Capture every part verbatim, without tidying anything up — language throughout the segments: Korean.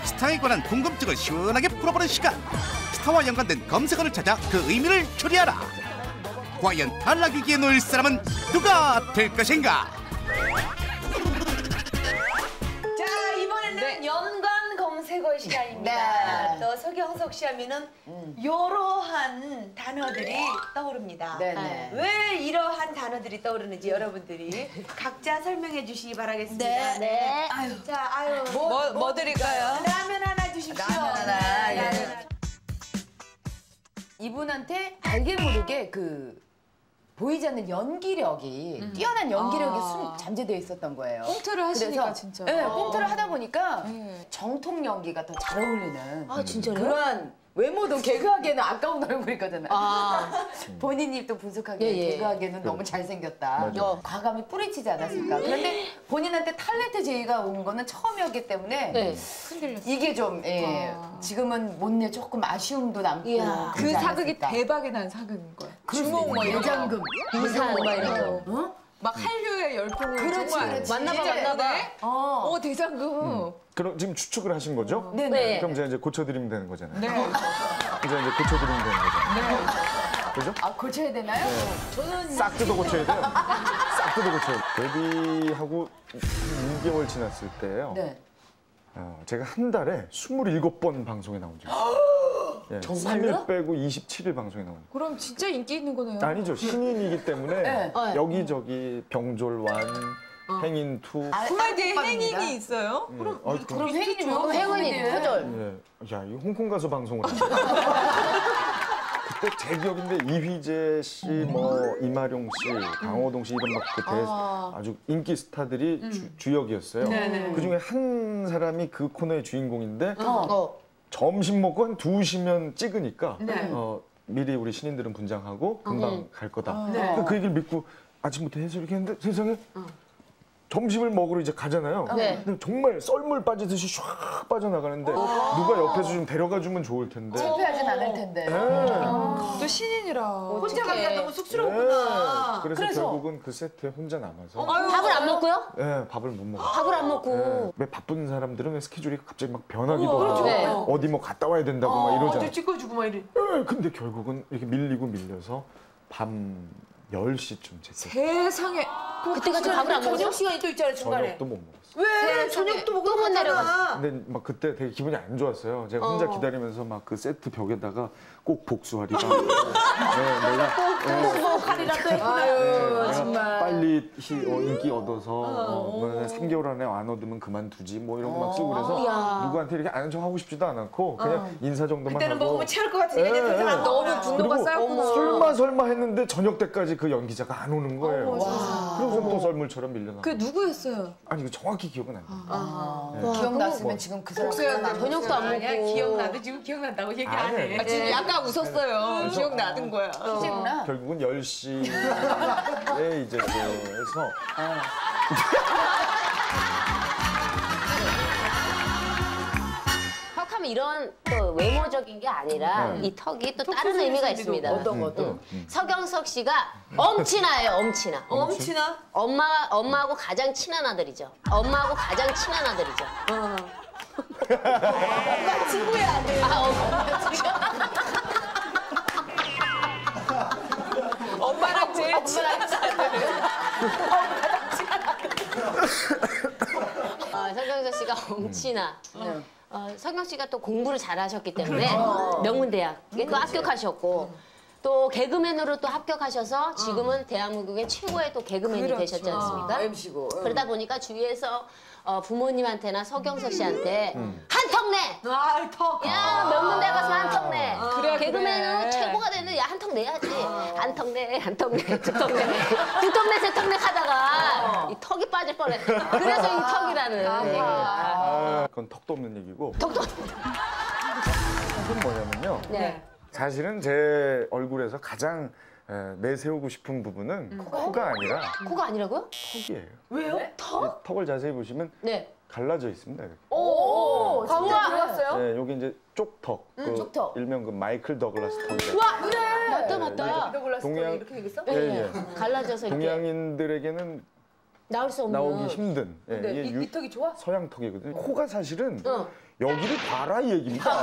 스타에 관한 궁금증을 시원하게 풀어보는 시간. 스타와 연관된 검색어를 찾아 그 의미를 추리하라. 과연 탈락 위기에 놓일 사람은 누가 될 것인가? 자, 이번에는 네. 연관 검색어 시간입니다. 네. 또 서경석 씨 하면은 음. 이러한 단어들이 떠오릅니다. 네네. 왜 이러한 단어들이 떠오르는지 여러분들이 각자 설명해 주시기 바라겠습니다. 네. 네. 아유, 자, 아유. 뭐, 뭐, 뭐 드릴까요? 라면 하나 주십시오. 라면 하나, 네, 예. 라면 하나. 이분한테 알게 모르게 그 보이지 않는 연기력이 음. 뛰어난 연기력이 아. 순, 잠재되어 있었던 거예요. 꽁트를 하시니까 그래서, 진짜. 네, 꽁트를 하다 보니까 네. 정통 연기가 더 잘 어울리는 아, 진짜요? 그런 외모도 개그하기에는 아까운 얼굴이거든요. 아. 본인이 또 분석하기에 예, 예. 개그하기에는 너무 잘생겼다. 맞아. 과감히 뿌리치지 않았을까. 그런데 본인한테 탤런트 제의가 온 거는 처음이었기 때문에 네. 이게 좀 예, 아. 지금은 못 내 조금 아쉬움도 남고 이야. 그 사극이 대박이 난 사극인 거예요. 주몽 뭐 이런 대장금, 이상 막 이런 거. 어? 막 한류의 열풍을 그렇지, 정말 그렇지. 만나봐, 이제, 만나봐. 네? 어. 어 대장금. 그럼 지금 추측을 하신 거죠? 네네. 네. 그럼 제가 이제 고쳐드리면 되는 거잖아요. 네. 이제 이제 고쳐드리면 되는 거잖아요. 네. 그죠? 아 고쳐야 되나요? 저는 싹 뜯어 고쳐야 돼요. 싹 뜯어 고쳐야 돼요. 데뷔하고 한 이 개월 지났을 때예요. 네. 어, 제가 한 달에 스물일곱 번 방송에 나온 적이 있어요. 예, 정말요? 삼 일 빼고 이십칠 일 방송에 나온 거예요. 그럼 진짜 인기 있는 거네요. 아니죠. 신인이기 때문에 네. 네. 여기저기 병졸완, 행인투. 아, 코미디에 깜빡입니다. 행인이 있어요? 예, 아이, 그럼 혜인이 왜 행운이 표절. 예. 야, 이 홍콩 가서 방송을 했어. 그때 제 기억인데 이휘재 씨, 뭐 이마룡 씨, 강호동 씨 이런 막 그때 아. 아주 인기 스타들이 주, 주역이었어요. 네네. 그 중에 한 사람이 그 코너의 주인공인데 어. 점심 먹고 한 두 시면 찍으니까 네. 어, 미리 우리 신인들은 분장하고 금방 음. 갈 거다. 어. 네. 그 얘기를 믿고 아침부터 해서 이렇게 했는데 세상에 점심을 먹으러 이제 가잖아요. 네. 근데 정말 썰물 빠지듯이 샥 빠져나가는데 누가 옆에서 좀 데려가 주면 좋을 텐데. 실패하진 않을 텐데. 네. 또 신인이라. 혼자 어떡해. 가기가 너무 네. 쑥스럽구나. 그래서, 그래서? 결국은 그 세트에 혼자 남아서 밥을 안 먹고요? 네, 밥을 못 먹어요. 밥을 안 먹고. 왜 바쁜 사람들은 왜 스케줄이 갑자기 막 변하기도 하고 네. 어디 뭐 갔다 와야 된다고 막 이러잖아요. 어디 찍어주고 막 이래. 네, 근데 결국은 이렇게 밀리고 밀려서 밤 열 시쯤 잤어요. 세상에. 그때까지 밥을 안 먹었어? 저녁 시간이 또 있잖아요, 중간에. 저녁도 못 먹었어요. 왜? 저녁도 먹고 못 내려갔어. 근데 막 그때 되게 기분이 안 좋았어요. 제가 혼자 어. 기다리면서 막 그 세트 벽에다가 꼭 복수하리라. 네, 내가 꼭복복하리라도 했구나. 네, 내가 정말. 빨리 히, 어, 인기 얻어서 어, 뭐 삼 개월 안에 안 얻으면 그만두지 뭐 이런 거 막 쓰고 그래서 야. 누구한테 이렇게 아는 척 하고 싶지도 않았고 그냥 인사 정도만 그때는 하고 먹으면 체할 것 같으니까 이제 네, 더 이상 안 네. 먹어. 너무 분노가 그리고 쌓였구나. 설마 설마 했는데 저녁 때까지 그 연기자가 안 오는 거예요. 그래서 또 썰물처럼 밀려나. 그 누구였어요? 아니 그 정확히 기억은 안 나요. 아, 기억났으면 지금 그 사람 복수였는데. 저녁도 안 아니야, 먹고. 기억나도 지금 기억난다고 얘기 안 해. 아, 지금 약간 웃었어요. 기억나는 거야. 희재구나. 결국은 열 시에 이제 그 해서 턱하면 이런 또 외모적인 게 아니라 네. 이 턱이 또 다른 의미가 있습니다. 어떤 거, 어떤 거? 응. 서경석 씨가 엄친아예요, 엄친아. 엄친아? 엄마, 엄마하고 가장 친한 아들이죠. 엄마하고 가장 친한 아들이죠. 엄마 친구야, 아들. 아, 엄마 엄마랑 제일 친한 어, 서경석 씨가 엄친아. 네. 어, 서경 씨가 또 공부를 잘하셨기 때문에 명문대학에 또 합격하셨고 또 개그맨으로 또 합격하셔서 지금은 대한민국의 최고의 또 개그맨이 그렇죠. 되셨지 않습니까? 엠씨고. 그러다 보니까 주위에서 어, 부모님한테나 서경석 씨한테 한턱 내! 아, 턱. 야 명문대 가서 한턱 내! 그래, 개그맨은 그래. 최고가 되는 야 한턱 내야지. 한턱 내, 한턱 내, 두턱 내, 두턱 내, 세턱 내 하다가 이 턱이 빠질 뻔했어. 그래서 이 턱이라는 얘기예요. 아, 그건 턱도 없는 얘기고 턱도 턱은 뭐냐면요. 네. 사실은 제 얼굴에서 가장 에, 내세우고 싶은 부분은 코가 아니라 코가 아니라고요? 턱이에요. 왜요? 턱? 이 턱을 자세히 보시면 네. 갈라져 있습니다. 이렇게. 오, 진짜 들어갔어요? 네, 여기 이제 쪽턱, 그 쪽턱. 일명 그 마이클 더글라스 턱이다. 와, 맞다, 맞다. 더글라스 동양- 이렇게 생겼어? 예, 예. 갈라져서 이렇게. 동양인들에게는 나올 수 없는. 나오기 힘든. 예, 근데 이게 이, 유- 이 턱이 좋아? 서양턱이거든요. 코가 사실은 어. 여기를 봐라 이 얘기입니다.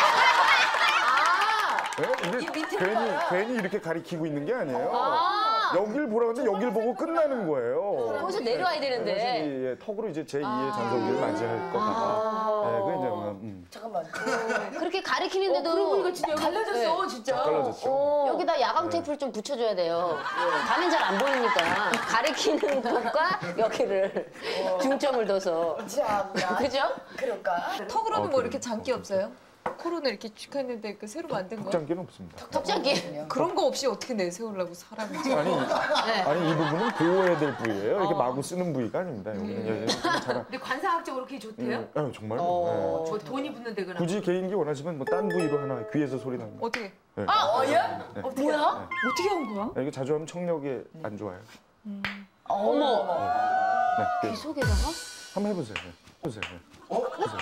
예? 근데 이 밑에 괜히 봐라. 괜히 이렇게 가리키고 있는 게 아니에요. 아. 여길 보라 근데 여길 보고 끝나는 거예요. 거기서 내려와야 사실 되는데. 이 예, 턱으로 이제 제이의 전성기를 맞이할 것 같아. 예, 그 이제 음, 잠깐만. 그렇게 가리키는데도. 그러고 보니까 진짜 여기 갈라졌어, 네. 진짜. 깔라졌죠. 어. 여기다 야광 테이프를 좀 붙여줘야 돼요. 가면 잘 안 보이니까. 가리키는 것과 여기를 중점을 둬서. 참나. 그죠? 그럴까? 턱으로는 어, 뭐 그래요. 이렇게 장기 없어요? 코로는 이렇게 쭉 했는데 그 새로 만든 거? 턱장기는 없습니다. 턱장기. 그런 거 없이 어떻게 내세우려고 사람이. 아니, 네. 아니 이 부분은 보호해야 될 부위예요. 어. 이렇게 마구 쓰는 부위가 아닙니다. 여기는 여기는 잘. 근데 관상학적으로 그게 좋대요? 음, 아, 정말로. 어. 예. 뭐 돈이 붙는 데거나. 굳이 개인기 원하시면 뭐 딴 부위로 하나 귀에서 소리 나는 거. 어떻게? 네. 어, 야? 네. 뭐야? 어떻게 한 거야? 아, 이거 자주 하면 청력에 안 좋아요. 어머. 네, 그, 귀 속에다가? 한번 해보세요. 네. 해보세요. 네. 해보세요.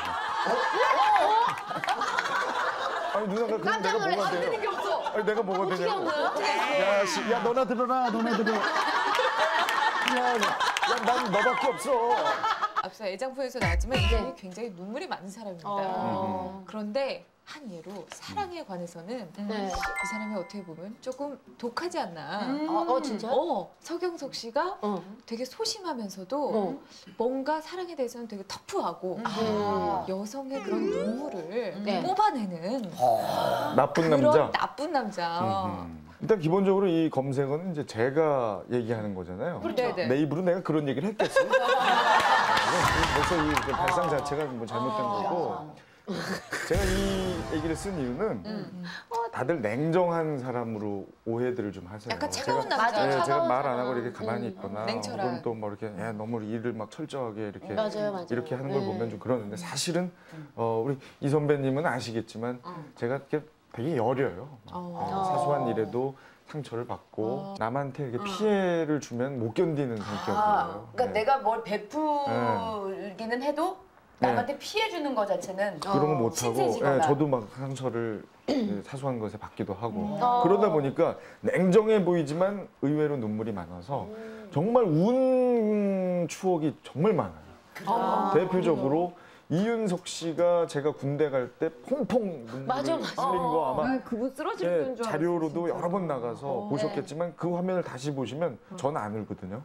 아니 누나가 그럼 내가 뭐가 돼요? 게 없어. 아니 내가 뭐가 어떻게 한 되냐고. 거야? 야, 씨, 야 너나 들어라, 너나 들어. 야, 야, 난 너밖에 없어. 앞서 애장품에서 나왔지만 이분이 굉장히 눈물이 많은 사람입니다. 어. 그런데 한 예로 사랑에 관해서는 네. 이 사람이 어떻게 보면 조금 독하지 않나. 어, 어, 진짜? 어, 서경석 씨가 어. 되게 소심하면서도 어. 뭔가 사랑에 대해서는 되게 터프하고 음. 여성의 그런 눈물을 네. 뽑아내는 나쁜 그런 남자. 나쁜 남자. 음. 일단 기본적으로 이 검색어는 이제 제가 얘기하는 거잖아요. 네네. 내 입으로 내가 그런 얘기를 했겠어요? 벌써 이 발상 자체가 뭐 잘못된 거고. 제가 이 얘기를 쓴 이유는 다들 냉정한 사람으로 오해들을 좀 하세요. 약간 차가운 제가, 남자. 예, 제가 차가운 말 안 사람. 하고 이렇게 가만히 있거나 냉철한. 혹은 또 뭐 이렇게 예, 너무 일을 막 철저하게 이렇게 맞아요, 맞아요. 이렇게 하는 걸 네. 보면 좀 그러는데 사실은 어, 우리 이 선배님은 아시겠지만 제가 이렇게 되게 여려요. 어, 사소한 일에도 상처를 받고 남한테 이렇게 피해를 주면 못 견디는 아, 성격이에요. 그러니까 네. 내가 뭘 베풀기는 해도 남한테 피해 주는 거 자체는 그런 거 못 하고 신세지거나. 예, 저도 막 상처를 예, 사소한 것에 받기도 하고 어. 그러다 보니까 냉정해 보이지만 의외로 눈물이 많아서 정말 운 추억이 정말 많아요. 대표적으로 이윤석 씨가 제가 군대 갈 때 퐁퐁 눈물을 맞아, 맞아. 흘린 거 아마 그분 쓰러질 예, 자료로도 여러 번 나가서 보셨겠지만 그 화면을 다시 보시면 저는 안 울거든요.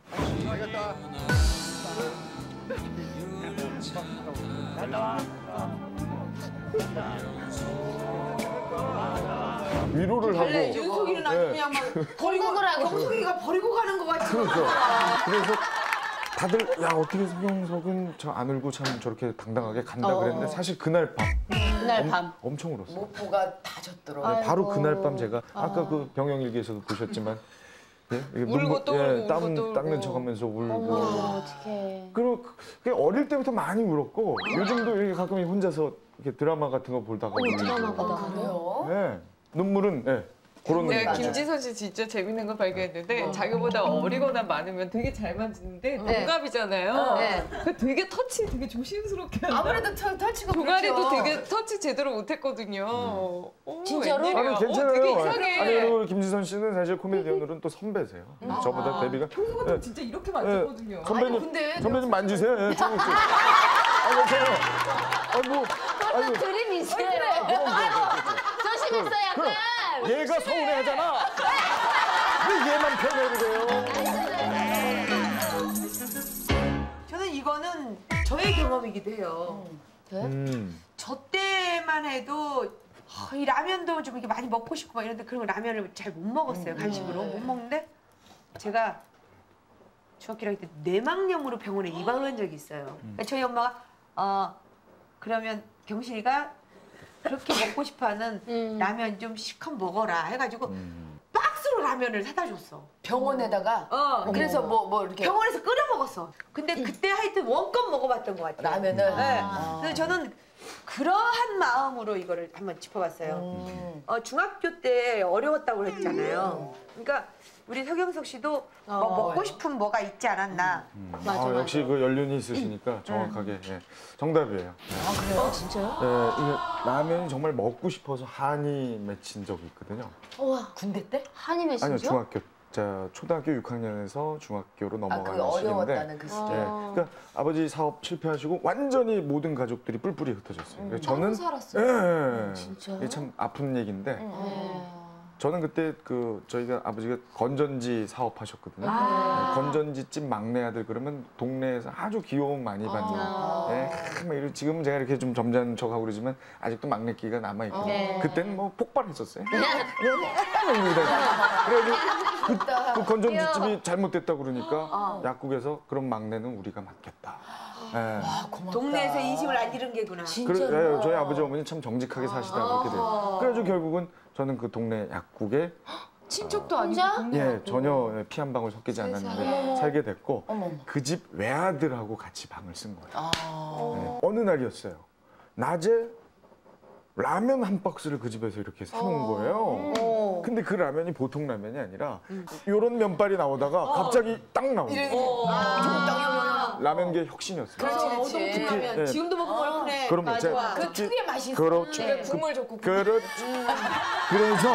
위로를 하고 원래 윤석이는 아주 예. 그냥 막 버리고 공격을 하고. 경숙이가 버리고 가는 거 같지. 그렇죠. 그래서 다들 야 어떻게 서경석은 저 안 울고 참 저렇게 당당하게 간다 그랬는데 사실 그날 밤 그날 밤. 엄청 울었어요. 모포가 다 졌더러. 네, 바로 그날 밤 제가 아까 그 병영일기에서도 보셨지만 예? 이게 울고 또 울고 땀 울고 또 닦는 울고. 척하면서 울고 어머, 어떡해. 그리고 그 어릴 때부터 많이 울었고 요즘도 이렇게 가끔 혼자서 이렇게 드라마 같은 거 보다가 울고 드라마 보다가. 그래요? 네. 눈물은 네, 그런 네, 눈물. 김지선 씨 진짜 재밌는 걸 발견했는데 자기보다 어리거나 많으면 되게 잘 만지는데 네. 동갑이잖아요. 네. 그 되게 터치 되게 조심스럽게 한다. 아무래도 터, 터치가 동아리도 그렇죠. 되게 터치 제대로 못했거든요. 어, 진짜로? 웬일이야. 아니 괜찮아요. 어, 되게 이상해. 아니 그리고 김지선 씨는 사실 코미디언으로는 또 선배세요. 저보다 데뷔가 평소보다 네. 진짜 이렇게 만졌거든요. 선배님 아니, 근데 선배님 만지세요. 예, 조금씩. 아 괜찮아요. 아뭐 아니 그림 있어요. 조심했어, 약간. 얘가 서운해하잖아. 왜 얘만 편애를 해요? 저는 이거는 저의 경험이기도 해요. 음. 저 때만 해도 어, 이 라면도 좀 이렇게 많이 먹고 싶고 막 이런데 그런 거 라면을 잘 못 먹었어요. 간식으로 못 먹는데 제가 중학교 일 학년 때 뇌망염으로 병원에 입원한 적이 있어요. 그러니까 저희 엄마가 어 그러면 경신이가 그렇게 먹고 싶어하는 음. 라면 좀 실컷 먹어라 해가지고 음. 박스로 라면을 사다 줬어. 병원에다가 어 그래서 뭐 뭐 이렇게 병원에서 끓여 먹었어. 근데 그때 하여튼 원껏 먹어봤던 것 같아요. 라면을 네. 아. 그래서 저는 그러한 마음으로 이거를 한번 짚어봤어요. 음. 어, 중학교 때 어려웠다고 했잖아요. 그러니까 우리 서경석 씨도 뭐 어. 먹고 싶은 뭐가 있지 않았나. 맞아, 아, 맞아. 역시 그 연륜이 있으시니까 정확하게 예, 정답이에요. 어, 진짜요? 예, 이게 라면이 정말 먹고 싶어서 한이 맺힌 적이 있거든요. 우와. 군대 때? 한이 메신저? 아니요 중학교 자, 초등학교 육 학년에서 중학교로 아, 그 넘어가는 시기인데 어려웠다는 그 시기. 예, 그러니까 아버지 사업 실패하시고 완전히 모든 가족들이 뿔뿔이 흩어졌어요. 그래서 저는 살았어요. 예, 진짜요? 이게 참 아픈 얘기인데 네. 저는 그때 그 저희가 아버지가 건전지 사업하셨거든요. 아. 네, 건전지집 막내 아들 그러면 동네에서 아주 귀여움 많이 받는. 아. 예, 막 이런 지금 제가 이렇게 좀 점잖은 척하고 그러지만 아직도 막내 끼가 남아 있거든요. 네. 그때는 뭐 폭발했었어요. 그래가지고 그, 그 건전지집이 잘못됐다 그러니까 약국에서 그럼 막내는 우리가 맡겠다. 예. 동네에서 인심을 안 잃은 게구나. 그래, 예, 저희 아버지 어머니 참 정직하게 사시다 그렇게 돼요. 그래가지고 결국은 저는 그 동네 약국에 친척도 아니고 예 전혀 피 한 방울 섞이지 않았는데 살게 됐고 그 집 외아들하고 같이 방을 쓴 거예요. 네. 어느 날이었어요. 낮에 라면 한 박스를 그 집에서 이렇게 사놓은 거예요. 근데 그 라면이 보통 라면이 아니라 이런 면발이 나오다가 갑자기 딱 나오는 거예요. 라면계 혁신이었어요. 그렇지, 그렇지. 특히, 예, 지금도 먹으면 얼큰해. 그러면 맞아. 제가 그 특유의 맛이 있어. 그렇죠. 네. 국물 좋고. 그렇죠. 그래서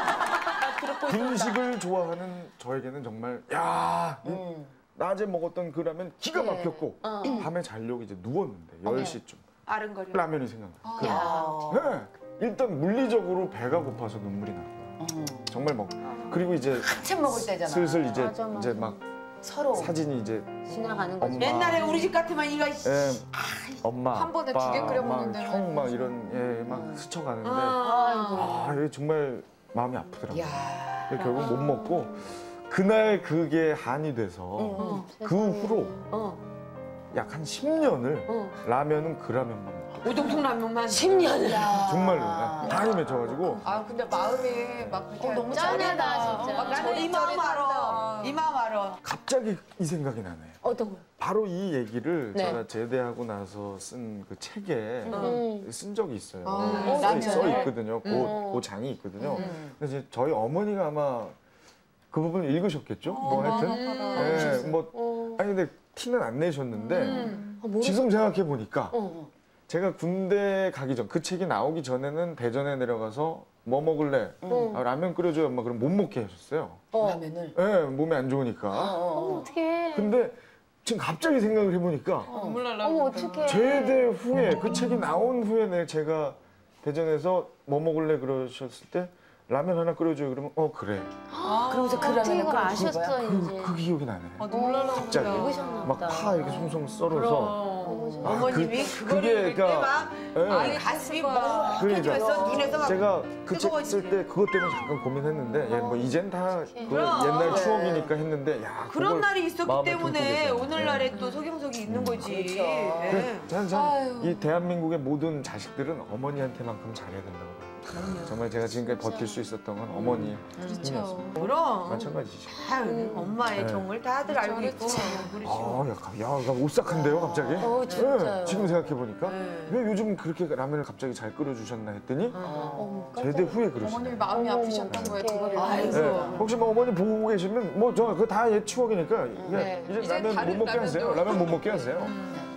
분식을 좋아하는 저에게는 정말 야 이 낮에 먹었던 그 라면 기가 막혔고 밤에 자려고 이제 누웠는데 열 시쯤 아른거려. 라면이 생각나요. 네. 일단 물리적으로 배가 고파서 눈물이 나는 거예요. 정말 먹. 그리고 이제 한참 먹을 때잖아. 슬슬 이제 맞아, 맞아. 이제 막 서로. 사진이 이제 지나가는 거지. 엄마. 옛날에 우리 집 같으면 이거 씨. 예, 엄마, 한 번에 아빠, 두개 끓여 막 먹는다는 형 막 이런 예, 막 스쳐가는데 아, 아, 이게 정말 마음이 아프더라고요. 야. 그래서 결국 못 먹고 그날 그게 한이 돼서 어, 그 세상에. 후로 어. 약 한 십 년을 어. 라면은 그 라면만 먹고 우동통 라면만. 십 년을. 정말로 예, 한이 맺혀가지고 아 근데 마음이 막 그렇게 너무 짠하다, 진짜. 막 나는 이 마음 알아. 이 마음 알아. 갑자기 이 생각이 나네요. 어떤 거? 바로 이 얘기를 네. 제가 제대하고 나서 쓴 그 책에 음. 쓴 적이 있어요. 아, 써, 라면을? 써 있거든요. 그, 음. 그 장이 있거든요. 근데 이제 저희 어머니가 아마 그 부분을 읽으셨겠죠. 뭐 하여튼. 예, 뭐 어. 아니 근데 티는 안 내셨는데 어, 모르- 지금 생각해 보니까 어. 제가 군대 가기 전 그 책이 나오기 전에는 대전에 내려가서 뭐 먹을래? 음. 아, 라면 끓여줘요. 엄마 그럼 못 먹게 하셨어요. 어. 라면을. 예, 몸에 안 좋으니까. 어머, 어떡해. 근데 지금 갑자기 생각을 해보니까 눈물 날라. 어머, 어떡해. 제대 후에 그 책이 나온 후에 내 제가 대전에서 뭐 먹을래 그러셨을 때 라면 하나 끓여줘요. 그러면 어 그래. 그러면서 그 어떻게 라면을 이걸 끓여 아셨어, 거야? 이제. 그, 그 기억이 나네. 아, 눈물 날라. 갑자기 읽으셨나 막 보다. 파 이렇게 송송 썰어서 아, 어머님이 그- 그거를 그게 읽을 그러니까 때막 예. 아니 가슴이 그러니까 멍해지면서 눈에서 막 제가 그 책 뜨거워지네. 쓸 때 그것 때문에 잠깐 고민했는데 야, 뭐 이젠 다 그 그럼. 옛날 추억이니까 했는데 야 그런 그걸 날이 있었기 마음에 때문에 품고 계세요. 오늘날에 또 소경석이 있는 거지. 그렇죠. 예. 저는 참 이 대한민국의 모든 자식들은 어머니한테만큼 잘해야 된다고 봐요. 정말 제가 지금까지 버틸 수 있었던 건 어머니의 힘이었습니다. 그럼 마찬가지죠. 아유, 엄마의 네. 정을 다들 알고 있고 그렇죠. 아, 야, 야, 야, 오싹한데요, 갑자기? 어, 진짜요. 네, 지금 생각해 보니까 네. 왜 요즘 그렇게 라면을 갑자기 잘 끓여주셨나 했더니 어머, 제대 후에 어머님이 그러시네요. 마음이 어머, 아프셨던 거예요. 어떡해. 그거를. 아이고. 네, 혹시 뭐 어머니 보고 계시면 뭐 저 그거 다 옛 추억이니까 그냥 네. 이제 이제 라면 못 다른 먹게 하세요. 라면도. 라면 못 먹게 하세요.